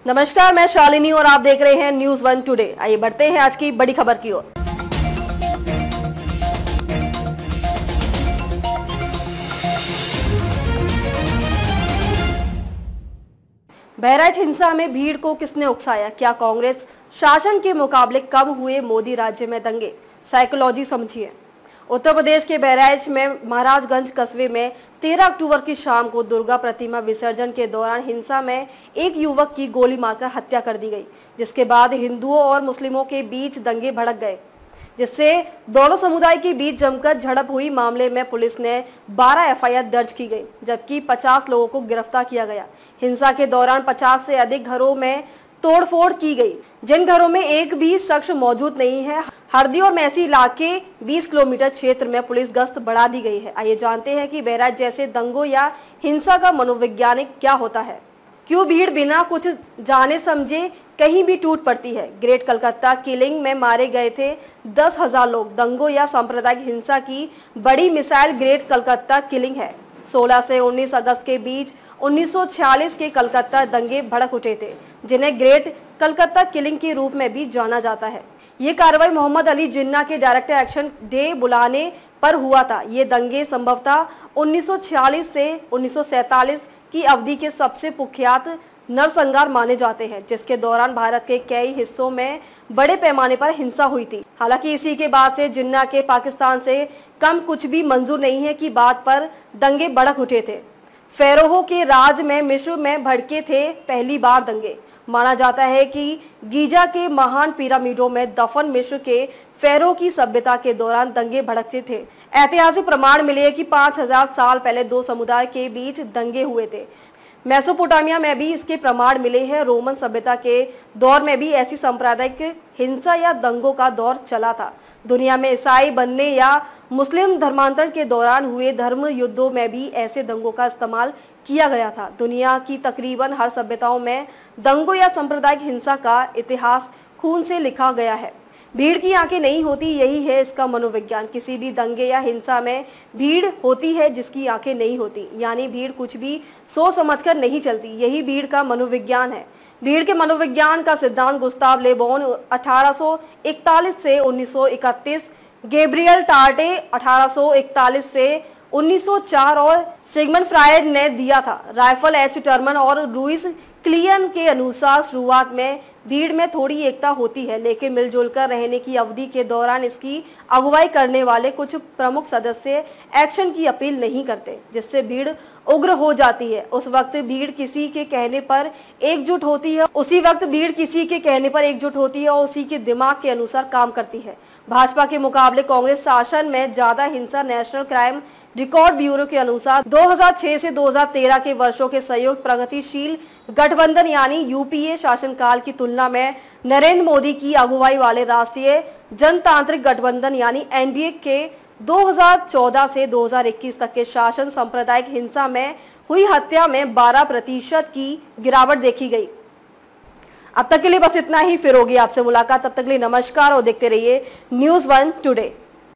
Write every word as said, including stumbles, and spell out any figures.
नमस्कार, मैं शालिनी और आप देख रहे हैं न्यूज वन टुडे। आइए बढ़ते हैं आज की बड़ी खबर की ओर। बहराइच हिंसा में भीड़ को किसने उकसाया? क्या कांग्रेस शासन के मुकाबले कम हुए मोदी राज्य में दंगे? साइकोलॉजी समझिए। उत्तर प्रदेश के बहराइच में महाराजगंज कस्बे में तेरह अक्टूबर की शाम को दुर्गा प्रतिमा विसर्जन के दौरान हिंसा में एक युवक की गोली मारकर हत्या कर दी गई, जिसके बाद हिंदुओं और मुस्लिमों के बीच दंगे भड़क गए, जिससे दोनों समुदाय के बीच जमकर झड़प हुई। मामले में पुलिस ने बारह एफ आई आर दर्ज की गई, जबकि पचास लोगों को गिरफ्तार किया गया। हिंसा के दौरान पचास से अधिक घरों में तोड़फोड़ की गई, जिन घरों में एक भी शख्स मौजूद नहीं है। हरदी और मैसी इलाके बीस किलोमीटर क्षेत्र में पुलिस गश्त बढ़ा दी गई है। आइए जानते हैं कि बहराइच जैसे दंगों या हिंसा का मनोवैज्ञानिक क्या होता है, क्यों भीड़ बिना कुछ जाने समझे कहीं भी टूट पड़ती है। ग्रेट कलकत्ता किलिंग में मारे गए थे दस हजार लोग। दंगों या सांप्रदायिक हिंसा की बड़ी मिसाइल ग्रेट कलकत्ता किलिंग है। सोलह से उन्नीस अगस्त के बीच उन्नीस सौ छियालीस के कलकत्ता दंगे भड़क उठे थे, जिन्हें ग्रेट कलकत्ता किलिंग के रूप में भी जाना जाता है। ये कार्रवाई मोहम्मद अली जिन्ना के डायरेक्टर एक्शन डे बुलाने पर हुआ था। ये दंगे संभवतः उन्नीस सौ छियालीस से उन्नीस सौ सैंतालीस की अवधि के सबसे कुख्यात नरसंहार माने जाते हैं, जिसके दौरान भारत के कई हिस्सों में बड़े पैमाने पर हिंसा हुई थी। हालांकि इसी के बाद से जिन्ना के पाकिस्तान से कम कुछ भी मंजूर नहीं है की बात पर दंगे भड़क उठे थे। फेरोहो के राज में मिस्र में भड़के थे पहली बार दंगे। माना जाता है कि गीजा के महान पिरामिडों में दफन मिस्र के फेरो की सभ्यता के दौरान दंगे भड़कते थे। ऐतिहासिक प्रमाण मिले कि पाँच हजार साल पहले दो समुदाय के बीच दंगे हुए थे। मेसोपोटामिया में भी इसके प्रमाण मिले हैं। रोमन सभ्यता के दौर में भी ऐसी सांप्रदायिक हिंसा या दंगों का दौर चला था। दुनिया में ईसाई बनने या मुस्लिम धर्मांतरण के दौरान हुए धर्म युद्धों में भी ऐसे दंगों का इस्तेमाल किया गया था। दुनिया की तकरीबन हर सभ्यताओं में दंगों या सांप्रदायिक हिंसा का इतिहास खून से लिखा गया है। भीड़ की आंखें नहीं होती, यही है इसका मनोविज्ञान। किसी भी दंगे या हिंसा में भीड़ होती है जिसकी आंखें नहीं होती, यानी भीड़ कुछ भी सोच समझकर नहीं चलती। यही भीड़ का मनोविज्ञान है। भीड़ के मनोविज्ञान का सिद्धांत गुस्ताव ले बोन अठारह सौ इकतालीस से उन्नीस सौ इकतीस, गैब्रियल टार्टे अठारह सौ इकतालीस से उन्नीस सौ चार और सिगमंड फ्रायड ने दिया था। राइफल एच टर्मन और लुइस क्लियन के अनुसार शुरुआत में भीड़ में थोड़ी एकता होती है, लेकिन मिलजुल कर रहने की अवधि के दौरान इसकी अगुवाई करने वाले कुछ प्रमुख सदस्य एक्शन की अपील नहीं करते, जिससे भीड़ उग्र हो जाती है। उस वक्त भीड़ किसी के कहने पर एकजुट होती है उसी वक्त भीड़ किसी के कहने पर एकजुट होती है और उसी के दिमाग के अनुसार काम करती है। भाजपा के मुकाबले कांग्रेस शासन में ज्यादा हिंसा। नेशनल क्राइम रिकॉर्ड ब्यूरो के अनुसार दो हज़ार छह से दो हज़ार तेरह के वर्षों के संयुक्त प्रगतिशील गठबंधन यानी यू पी ए शासनकाल की तुलना में नरेंद्र मोदी की अगुवाई वाले राष्ट्रीय जनतांत्रिक गठबंधन यानी एन डी ए के दो हज़ार चौदह से दो हज़ार इक्कीस तक के शासन सांप्रदायिक हिंसा में हुई हत्या में बारह प्रतिशत की गिरावट देखी गई। अब तक के लिए बस इतना ही। फिर होगी आपसे मुलाकात, तब तक के लिए नमस्कार और देखते रहिए न्यूज वन टुडे।